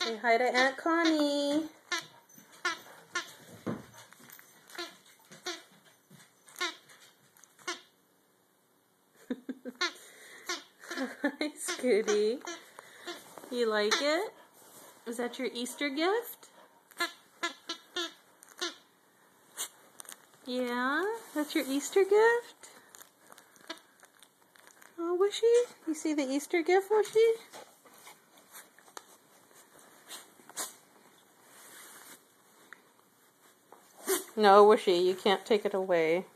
Say hi to Aunt Connie. Hi, Scooty. You like it? Is that your Easter gift? Yeah? That's your Easter gift? Oh, Wishy? You see the Easter gift, Wishy? No, Wishy, you can't take it away.